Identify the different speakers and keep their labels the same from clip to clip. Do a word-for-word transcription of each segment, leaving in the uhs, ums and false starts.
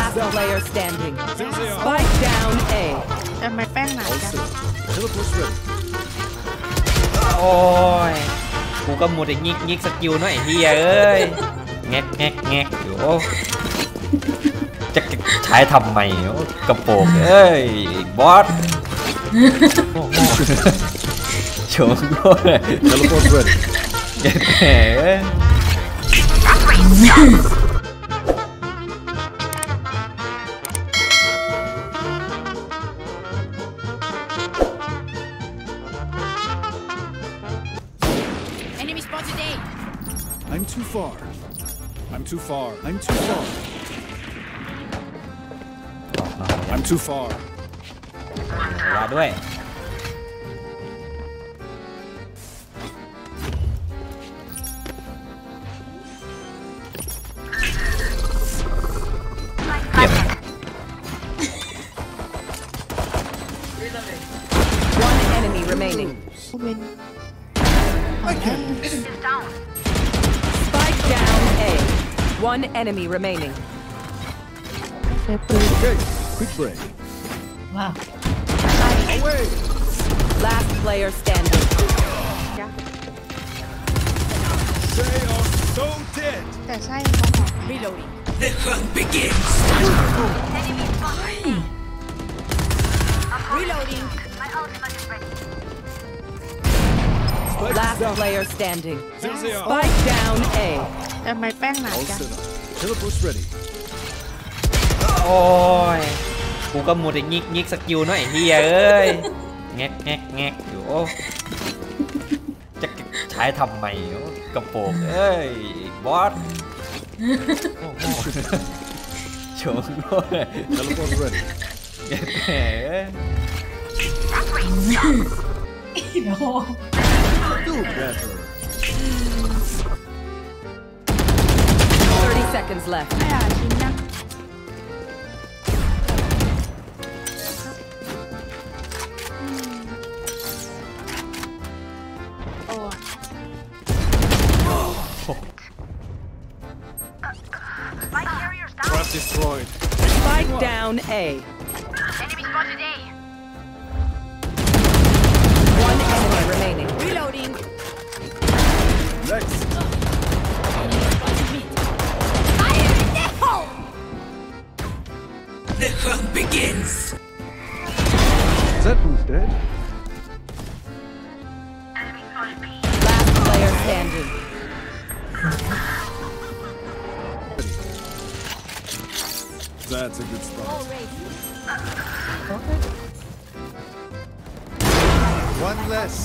Speaker 1: Last player standing. Spike down A.
Speaker 2: จะไม่แป้งหนาจัง
Speaker 3: โอ้ยกูก็มูแต่ยิกยิกสกิลหน่อยเฮียเอ้ยแงกแงกแงกอยู่จะใช้ทำไมกระโปรงเอ้ยบอสโชว์ด้วยเแหม
Speaker 4: I'm too far. I'm too far. I'm too far. I'm too far.
Speaker 3: รอด้วยเก็บ
Speaker 1: One enemy remaining. Spike down A. One enemy remaining.
Speaker 4: Okay, quick break.
Speaker 2: Wow.
Speaker 4: Away.
Speaker 1: Last player standing.
Speaker 4: They are so dead.
Speaker 2: แต่ใช่เขาบอก
Speaker 1: Reloading.
Speaker 5: The hunt begins.
Speaker 1: Reloading.
Speaker 5: My ultimate is ready.
Speaker 1: Last player standing.
Speaker 4: There they are.
Speaker 1: Spike down A.
Speaker 2: จะไม่แป้งหนา
Speaker 4: All
Speaker 2: จัง
Speaker 4: set up. Teleport's ready.
Speaker 3: โอ้ยกูก็มูแต่ยิกยิกสกิลหน่อยเฮียเอ้ยแงกแงกแงกอยู่จะใช้ทำไมกระโปรงเอ้ยบอสโชว์ด้วย
Speaker 4: Teleport's ready.
Speaker 3: แหม
Speaker 4: Do better.
Speaker 1: Thirty seconds left.
Speaker 2: ไม่อาชิ้นนะโอ้
Speaker 5: My carrier's down.
Speaker 4: Trap destroyed.
Speaker 1: Spike down A.
Speaker 5: Enemy spotted A.
Speaker 1: One enemy remaining. Reloading.
Speaker 4: Next.
Speaker 5: Fire in the hole. The hunt begins.
Speaker 4: That one's dead.
Speaker 5: Enemy spotted B.
Speaker 1: Last player standing.
Speaker 4: That's a good spot. One less.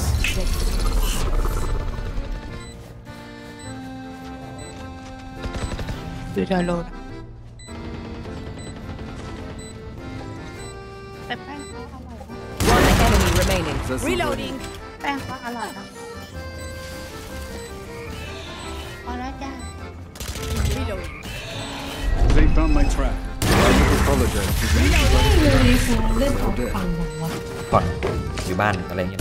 Speaker 2: ดูดาวน์โหลดแต่แป้งเขาอร่อยนะ
Speaker 1: One enemy remaining.
Speaker 4: That's
Speaker 1: Reloading.
Speaker 2: แป้งเขาอร่อยนะพอแล้วจ้า
Speaker 1: Reloading.
Speaker 4: They found my trap. I apologize.
Speaker 3: ก่อนอยู่บ้านอะไรเงี้ย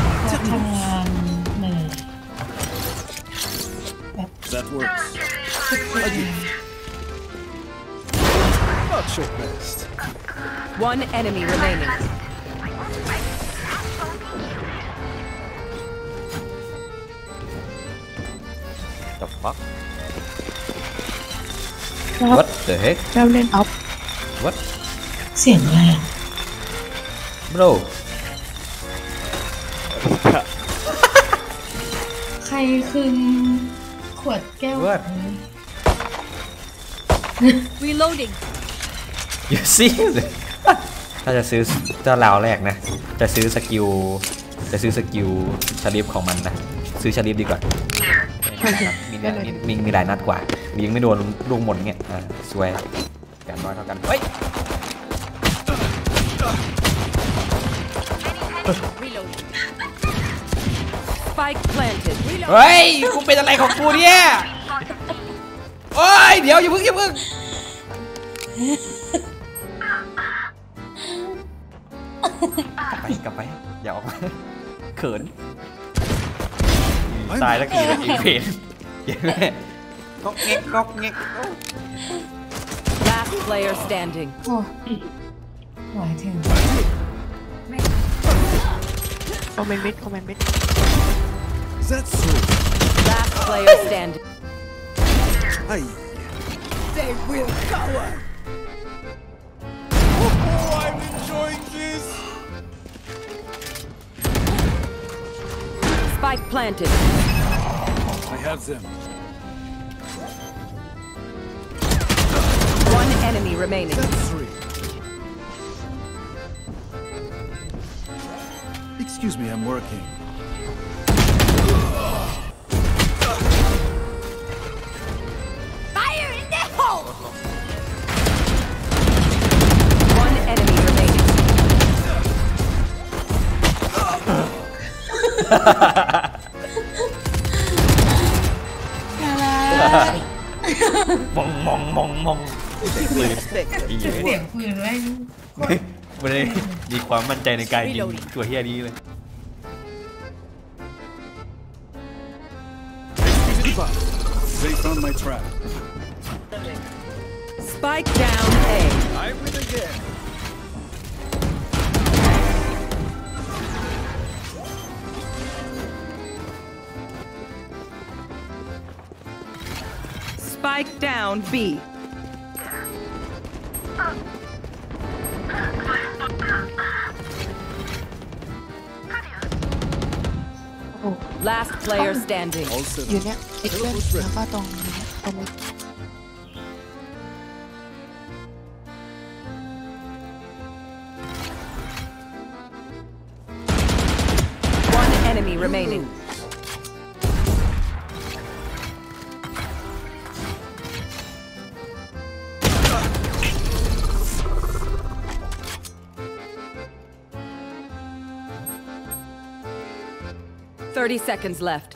Speaker 4: That works. Not your best.
Speaker 1: One enemy remaining.
Speaker 3: The fuck What the heck
Speaker 2: เราเล่นออฟ
Speaker 3: What
Speaker 6: เสียงอะไร
Speaker 3: bro
Speaker 6: ใครคืนขวดแก้ว
Speaker 3: What
Speaker 1: Reloading.
Speaker 3: you see ถ้าจะซื้อถ้าราวแรกนะ จะซื้อสกิลจะซื้อสกิลชาลิฟของมันนะ ซื้อชาลิฟดีกว่ามีมีมีหลายนัดกว่ายิงไม่โดนลูกหมดเงี้ยอ่าสวยกันน้อยเท่ากันเฮ้ย
Speaker 1: Reloading. Spike planted.
Speaker 3: เฮ้ยกูเป็นอะไรของกูเนี่ยโอ้ยเดี๋ยวอย่าเพิ่งอย่าเพิ่งกลับไปกลับไปอย่าออกมาเขินตายแล้วกี่นาทีเพลงเย้แม่ก๊อกเง็กก๊อกเง็ก
Speaker 1: Last player standing.
Speaker 6: โอ้หมายถึง
Speaker 2: โอเมนมิดโอเมนมิด
Speaker 4: Is that so?
Speaker 1: Last player standing.
Speaker 4: Aye.
Speaker 1: They will cower.
Speaker 4: Oh, I'm enjoying this.
Speaker 1: Spike planted.
Speaker 4: I have them.
Speaker 1: One enemy remaining.
Speaker 4: That's three. Excuse me, I'm working.
Speaker 5: Fire in the hole!
Speaker 1: One enemy remaining.
Speaker 3: มองมองมองมองปืนอีเหี้ย
Speaker 6: เสียงปืนแม่ง
Speaker 3: ไม่ได้มีความมั่นใจในการยิงตัวเฮียนี้เลย
Speaker 4: They found my trap.
Speaker 1: Spike down A.
Speaker 4: I win again.
Speaker 1: Spike down B. Last player standing.
Speaker 4: All set.
Speaker 2: อยู่เนี้ยเอ็กเซนแล้วก็ตรงนี้ตรงนี้
Speaker 1: One enemy remaining. Thirty seconds left.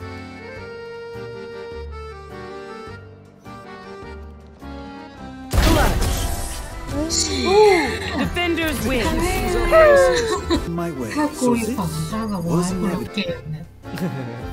Speaker 1: Clutch. Defenders win.
Speaker 4: My way.
Speaker 6: ถ้ากู
Speaker 4: So
Speaker 6: อยู่
Speaker 4: this
Speaker 6: ฝั่งข้างกับวาย
Speaker 4: wasn't
Speaker 6: กู
Speaker 4: negative.
Speaker 6: เกมเนี่ย